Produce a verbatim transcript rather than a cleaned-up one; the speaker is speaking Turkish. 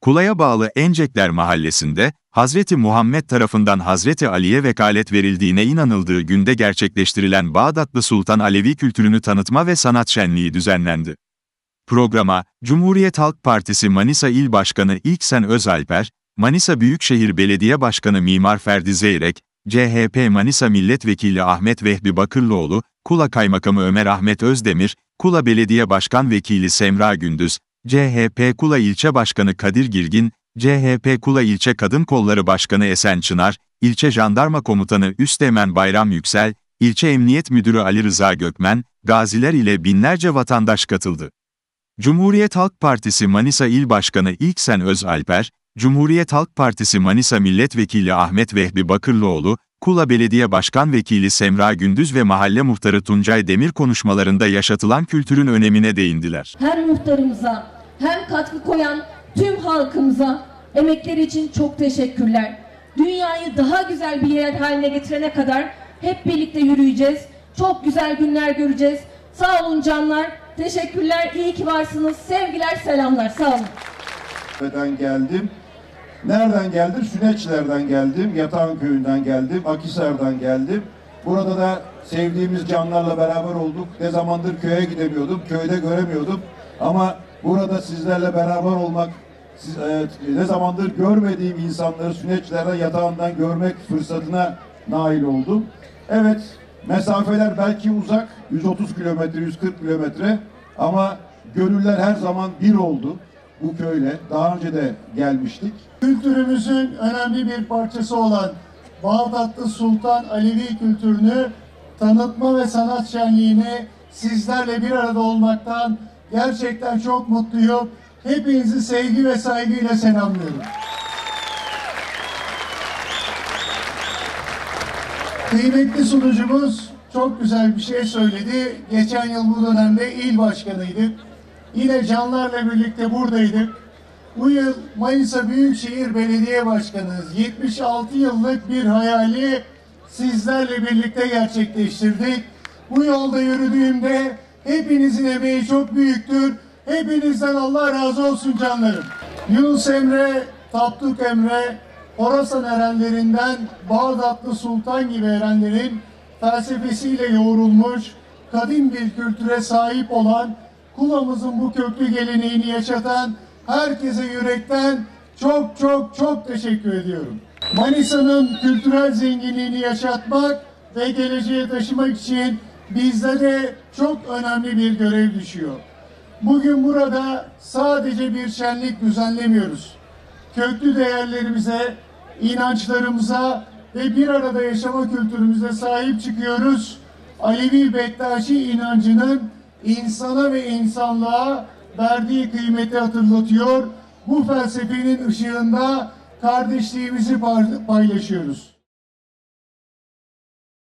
Kula'ya bağlı Encekler Mahallesi'nde, Hazreti Muhammed tarafından Hazreti Ali'ye vekalet verildiğine inanıldığı günde gerçekleştirilen Bağdatlı Sultan Alevi kültürünü tanıtma ve sanat şenliği düzenlendi. Programa, Cumhuriyet Halk Partisi Manisa İl Başkanı İlksen Özalper, Manisa Büyükşehir Belediye Başkanı Mimar Ferdi Zeyrek, C H P Manisa Milletvekili Ahmet Vehbi Bakırlıoğlu, Kula Kaymakamı Ömer Ahmet Özdemir, Kula Belediye Başkan Vekili Semra Gündüz, C H P Kula İlçe Başkanı Kadir Girgin, C H P Kula İlçe Kadın Kolları Başkanı Esen Çınar, İlçe Jandarma Komutanı Üsteğmen Bayram Yüksel, İlçe Emniyet Müdürü Ali Rıza Gökmen, gaziler ile binlerce vatandaş katıldı. Cumhuriyet Halk Partisi Manisa İl Başkanı İlksen Özalper, Cumhuriyet Halk Partisi Manisa Milletvekili Ahmet Vehbi Bakırlıoğlu, Kula Belediye Başkan Vekili Semra Gündüz ve Mahalle Muhtarı Tuncay Demir konuşmalarında yaşatılan kültürün önemine değindiler. Hem muhtarımıza hem katkı koyan tüm halkımıza emekleri için çok teşekkürler. Dünyayı daha güzel bir yer haline getirene kadar hep birlikte yürüyeceğiz. Çok güzel günler göreceğiz. Sağ olun canlar. Teşekkürler. İyi ki varsınız. Sevgiler, selamlar. Sağ olun. Nereden geldim? Nereden geldim? Süneçlerden geldim. Yatağan Köyü'nden geldim. Akhisar'dan geldim. Burada da sevdiğimiz canlarla beraber olduk. Ne zamandır köye gidemiyordum. Köyde göremiyordum. Ama burada sizlerle beraber olmak, siz, e, ne zamandır görmediğim insanları Süneçlerden, Yatağan'dan görmek fırsatına nail oldum. Evet, mesafeler belki uzak. yüz otuz kilometre, yüz kırk kilometre. Ama gönüller her zaman bir oldu. Bu köyle daha önce de gelmiştik. Kültürümüzün önemli bir parçası olan Bağdatlı Sultan Alevi kültürünü tanıtma ve sanat şenliğini sizlerle bir arada olmaktan gerçekten çok mutluyum. Hepinizi sevgi ve saygıyla selamlıyorum. Kıymetli sunucumuz çok güzel bir şey söyledi. Geçen yıl bu dönemde il başkanıydık. Yine canlarla birlikte buradaydık. Bu yıl Manisa Büyükşehir Belediye Başkanıyız. yetmiş altı yıllık bir hayali sizlerle birlikte gerçekleştirdik. Bu yolda yürüdüğümde hepinizin emeği çok büyüktür. Hepinizden Allah razı olsun canlarım. Yunus Emre, Tapduk Emre, Horasan erenlerinden Bağdatlı Sultan gibi erenlerin felsefesiyle yoğrulmuş, kadim bir kültüre sahip olan, Kula'mızın bu köklü geleneğini yaşatan herkese yürekten çok çok çok teşekkür ediyorum. Manisa'nın kültürel zenginliğini yaşatmak ve geleceğe taşımak için bizlere çok önemli bir görev düşüyor. Bugün burada sadece bir şenlik düzenlemiyoruz. Köklü değerlerimize, inançlarımıza ve bir arada yaşama kültürümüze sahip çıkıyoruz. Alevi Bektaşi inancının insana ve insanlığa verdiği kıymeti hatırlatıyor. Bu felsefenin ışığında kardeşliğimizi paylaşıyoruz.